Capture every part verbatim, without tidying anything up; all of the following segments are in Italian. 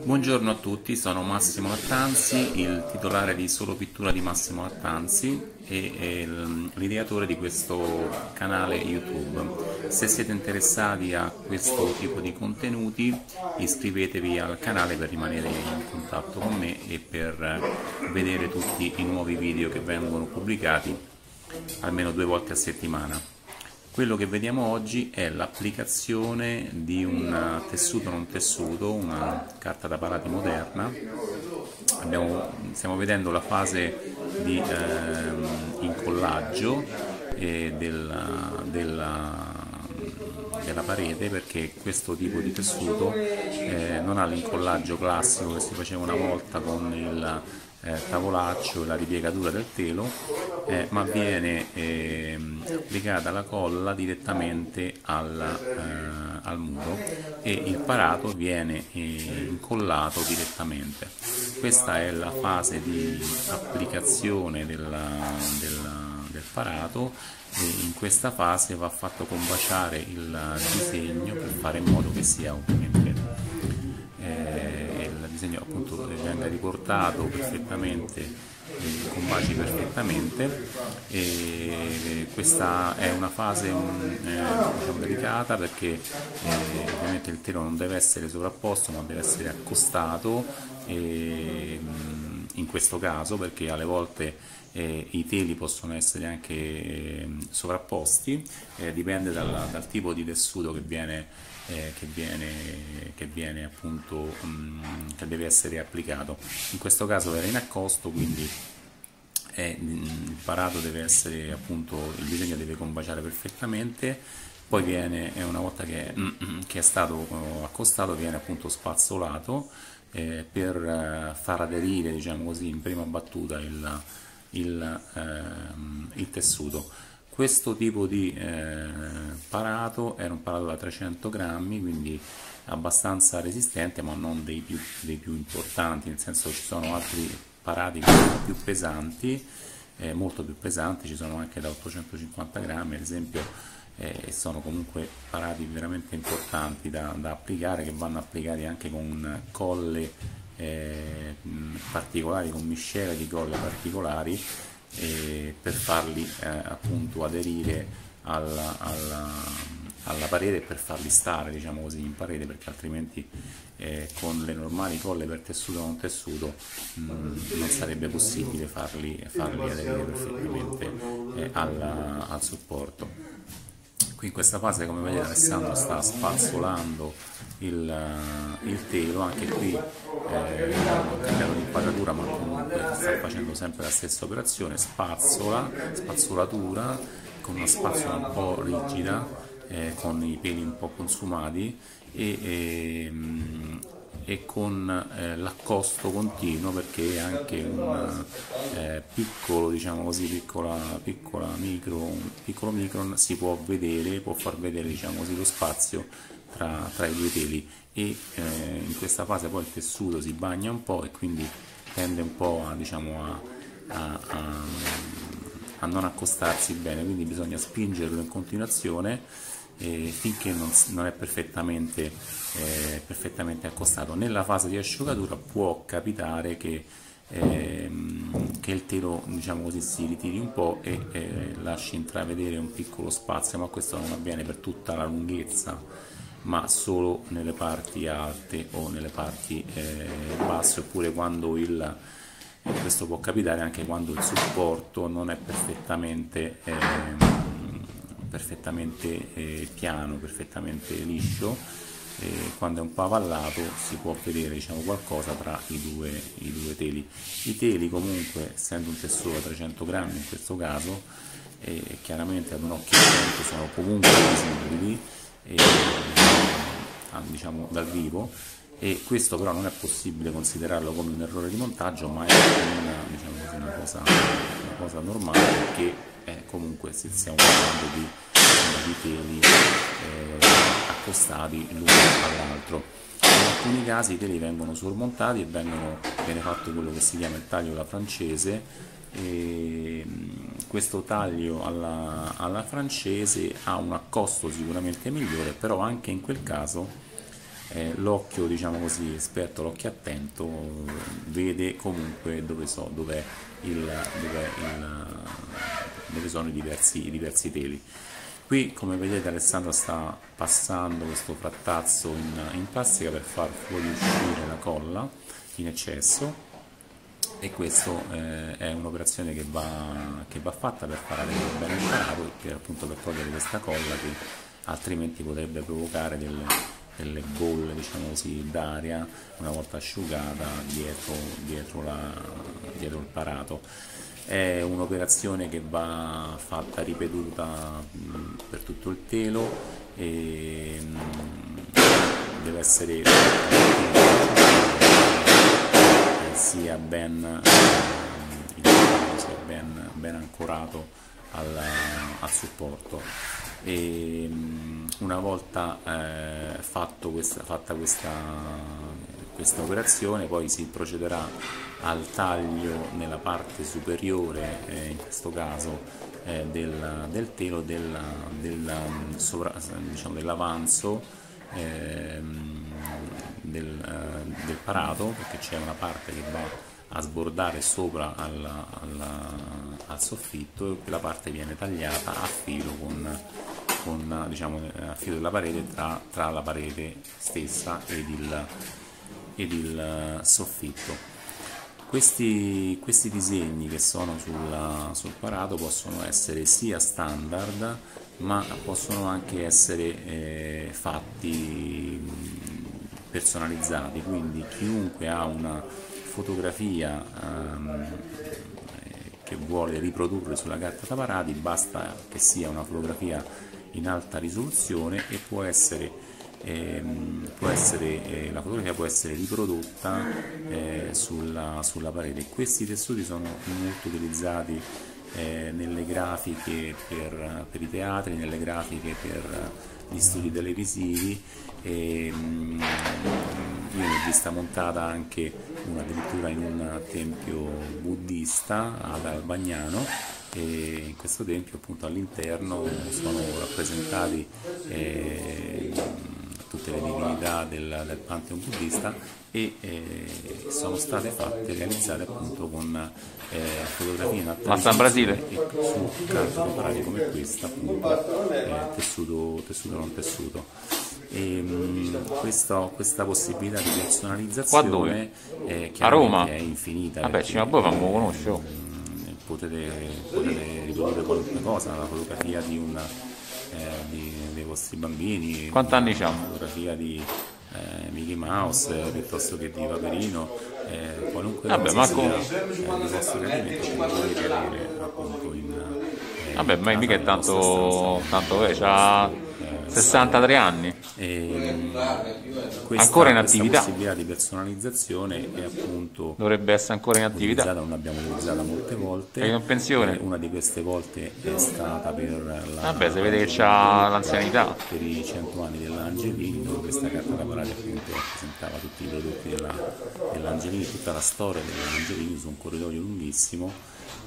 Buongiorno a tutti, sono Massimo Lattanzi, il titolare di Solo Pittura di Massimo Lattanzi e, e l'ideatore di questo canale YouTube. Se siete interessati a questo tipo di contenuti, iscrivetevi al canale per rimanere in contatto con me e per vedere tutti i nuovi video che vengono pubblicati almeno due volte a settimana. Quello che vediamo oggi è l'applicazione di un tessuto non tessuto, una carta da parati moderna. Abbiamo, stiamo vedendo la fase di eh, incollaggio eh, della, della, della parete, perché questo tipo di tessuto eh, non ha l'incollaggio classico che si faceva una volta con il Eh, tavolaccio e la ripiegatura del telo, eh, ma viene eh, applicata la colla direttamente al, eh, al muro e il parato viene eh, incollato direttamente. Questa è la fase di applicazione della, della, del parato e in questa fase va fatto combaciare il disegno per fare in modo che sia ovviamente disegno appunto venga riportato perfettamente, eh, combaci perfettamente. E questa è una fase eh, diciamo delicata, perché eh, ovviamente il telo non deve essere sovrapposto ma deve essere accostato, e, in questo caso, perché alle volte eh, i teli possono essere anche eh, sovrapposti, eh, dipende dal, dal tipo di tessuto che viene Eh, che, viene, che viene appunto mh, che deve essere applicato. In questo caso era in accosto, quindi eh, il parato deve essere appunto, il disegno deve combaciare perfettamente, poi viene, una volta che, che è stato accostato, viene appunto spazzolato eh, per eh, far aderire, diciamo così, in prima battuta il, il, ehm, il tessuto. Questo tipo di eh, parato era un parato da trecento grammi, quindi abbastanza resistente, ma non dei più, dei più importanti, nel senso che ci sono altri parati che sono più pesanti, eh, molto più pesanti, ci sono anche da ottocentocinquanta grammi ad esempio, e eh, sono comunque parati veramente importanti da, da applicare, che vanno applicati anche con colle eh, particolari, con miscele di colle particolari, Eh, per farli eh, appunto aderire alla, alla, alla parete e per farli stare, diciamo così, in parete, perché altrimenti eh, con le normali colle per tessuto non tessuto mh, non sarebbe possibile farli, farli aderire perfettamente eh, alla, al supporto. Qui in questa fase, come vedete, Alessandro sta spazzolando il, il telo. Anche qui eh, ho cambiato l'inquadratura, ma comunque sta facendo sempre la stessa operazione: spazzola, spazzolatura con una spazzola un po' rigida, eh, con i peli un po' consumati e, e, e con eh, l'accosto continuo, perché anche un eh, piccolo, diciamo così, piccola, piccola micro, un piccolo micron si può vedere, può far vedere, diciamo così, lo spazio tra, tra i due teli, e eh, in questa fase poi il tessuto si bagna un po' e quindi tende un po' a, diciamo, a, a, a, a non accostarsi bene, quindi bisogna spingerlo in continuazione eh, finché non, non è perfettamente, eh, perfettamente accostato. Nella fase di asciugatura può capitare che, ehm, che il telo, diciamo così, si ritiri un po' e eh, lasci intravedere un piccolo spazio, ma questo non avviene per tutta la lunghezza, ma solo nelle parti alte o nelle parti eh, basse, oppure quando il questo può capitare anche quando il supporto non è perfettamente eh, perfettamente eh, piano, perfettamente liscio. Eh, quando è un po' avallato si può vedere, diciamo, qualcosa tra i due, i due teli. I teli comunque, essendo un tessuto da trecento grammi in questo caso, eh, chiaramente ad un occhio attento sono comunque visibili, eh, diciamo dal vivo, e questo però non è possibile considerarlo come un errore di montaggio, ma è una, diciamo così, una, cosa, una cosa normale, perché eh, comunque se stiamo parlando di, di teli eh, accostati l'uno all'altro. In alcuni casi i teli vengono sormontati e vengono, viene fatto quello che si chiama il taglio alla francese. E questo taglio alla, alla francese ha un accosto sicuramente migliore, però anche in quel caso eh, l'occhio, diciamo così, esperto, l'occhio attento, vede comunque dove, so, dov'è il, dov'è il, dove sono i diversi, i diversi teli. Qui, come vedete, Alessandro sta passando questo frattazzo in, in plastica per far fuoriuscire la colla in eccesso, e questo eh, è un'operazione che va, che va fatta per far avere bene il parato, per, appunto per togliere questa colla che altrimenti potrebbe provocare delle, delle bolle, diciamo così, d'aria una volta asciugata dietro, dietro, la, dietro il parato. È un'operazione che va fatta ripetuta mh, per tutto il telo e mh, deve essere sia ben, sia ben, ben ancorato al, al supporto. E una volta eh, fatto questa, fatta questa, questa operazione, poi si procederà al taglio nella parte superiore, eh, in questo caso eh, del, del telo, del, del, sovra, diciamo, dell'avanzo eh, del, eh, del parato, perché c'è una parte che va a sbordare sopra al, al, al soffitto, e la parte viene tagliata a filo con, con diciamo, a filo della parete, tra, tra la parete stessa ed il, ed il soffitto. Questi, questi disegni che sono sulla, sul parato possono essere sia standard, ma possono anche essere eh, fatti personalizzati, quindi chiunque ha una fotografia ehm, che vuole riprodurre sulla carta da parati, basta che sia una fotografia in alta risoluzione e può essere, ehm, può essere eh, la fotografia può essere riprodotta eh, sulla, sulla parete. Questi tessuti sono molto utilizzati eh, nelle grafiche per, per i teatri, nelle grafiche per gli studi televisivi. E, mm, io ne ho vista montata anche una addirittura in un tempio buddista ad Albagnano, e in questo tempio appunto all'interno sono rappresentati eh, tutte le divinità del, del pantheon buddista, e eh, sono state fatte, realizzate appunto con eh, fotografie in alta risoluzione e su carta da parati come questa, appunto eh, tessuto, tessuto non tessuto. E, mh, questo, questa possibilità di personalizzazione eh, a Roma è infinita. Vabbè, Cima Boe non lo conosco. Mh, potete, potete riprodurre qualunque cosa, la fotografia di un, eh, di, dei vostri bambini, quanti anni c'ha? La fotografia di eh, Mickey Mouse eh, piuttosto che di Paperino, eh, qualunque Vabbè, cosa ma sia con... eh, di vostro gradimento che volete avere appunto in eh, Vabbè, ma mica è tanto, tanto vecchio, c'ha eh, sessantatré anni. E, questa, ancora in attività. Questa possibilità di personalizzazione è appunto dovrebbe essere ancora in attività, non l'abbiamo utilizzata molte volte. È in pensione. Una di queste volte è stata per la, vabbè, si vede che c'ha l'anzianità, per i cento anni dell'Angelini, dove questa carta da parati appunto rappresentava tutti i prodotti della, dell'Angelini, tutta la storia dell'Angelini su un corridoio lunghissimo.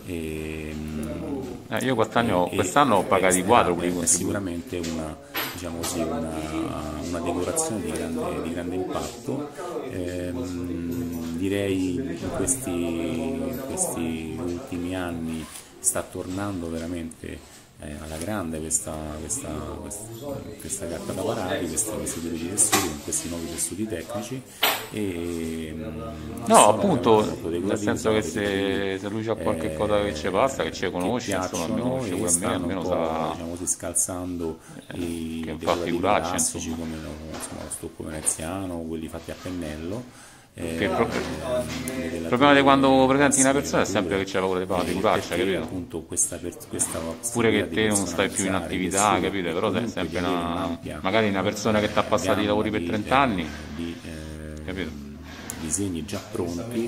E, eh, io quest'anno, e, quest'anno ho pagato i quadrupli. È sicuramente una, diciamo così, una, una decorazione di grande, di grande impatto. Ehm, direi in questi, in questi ultimi anni sta tornando veramente eh, alla grande questa, questa, questa, questa carta da parati, questi tipi di tessuti, con questi nuovi tessuti tecnici. E, no, appunto, nel senso che se, se lui c'ha qualche eh, cosa che ci passa, che ci conosce, che insomma, mi conosce pure a me, almeno sa, diciamo così, scalzando eh, i decorativi classici come lo, insomma, lo stocco veneziano, quelli fatti a pennello. Eh, il, pro eh, il problema di quando presenti una persona è sempre che c'è paura di fare figuraccia, capito? Appunto questa, questa pure che te non stai più in attività, capito? Però sei sempre una, magari una persona che ti ha passato i lavori per trenta anni, di eh, capito? disegni già pronti,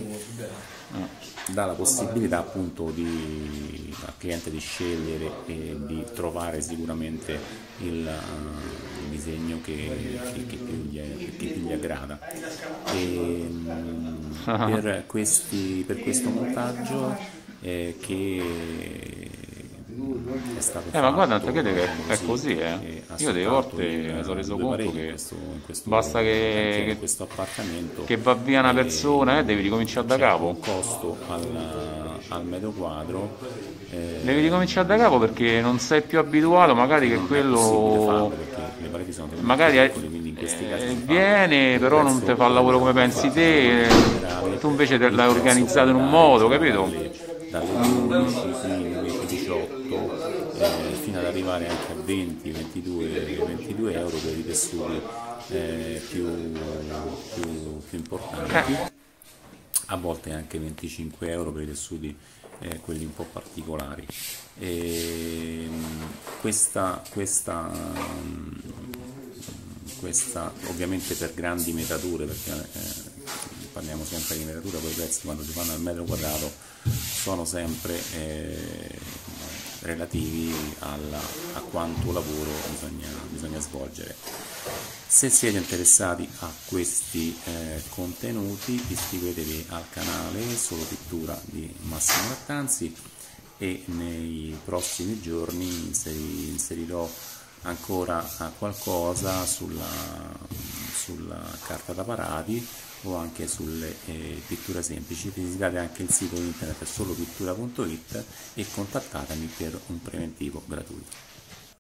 dà la possibilità appunto di, al cliente di scegliere e di trovare sicuramente il, uh, il disegno che, che, che, più gli, che più gli aggrada. E, um, per, questi, per questo montaggio eh, che è stato Eh, ma guarda, fatto non crede che è così così, perché eh. ha Io delle soltanto volte il- mi sono reso due conto pareti in che questo, in questo basta cantiere, in che, questo appartamento, che va via una persona e devi e ricominciare da c'è capo. un costo al, al metro quadro, Devi eh, ricominciare da capo perché non sei più abituato, magari che che non è possibile quello farlo perché le pareti sono talmente magari piccole, quindi in questi casi eh, si fa viene, un però non prezzo ti fa il lavoro come pensi te, eh, e generale, tu invece te il l'hai prezzo organizzato può in un andare modo, diciamo, capito? dalle, dalle dodici, quindici, diciotto eh, fino ad arrivare anche a venti, ventidue, ventidue euro per i tessuti eh, più, più, più importanti, Eh, a volte anche venticinque euro per i tessuti eh, quelli un po' particolari. E, mh, questa, questa, mh, questa ovviamente per grandi metature, perché eh, parliamo sempre di metatura, poi i prezzi quando si fanno al metro quadrato sono sempre eh, relativi alla, a quanto lavoro bisogna, bisogna svolgere. Se siete interessati a questi eh, contenuti iscrivetevi al canale Solo Pittura di Massimo Lattanzi e nei prossimi giorni inseri- inserirò ancora qualcosa sulla, sulla carta da parati o anche sulle eh, pitture semplici. Visitate anche il sito internet solopittura punto it e contattatemi per un preventivo gratuito.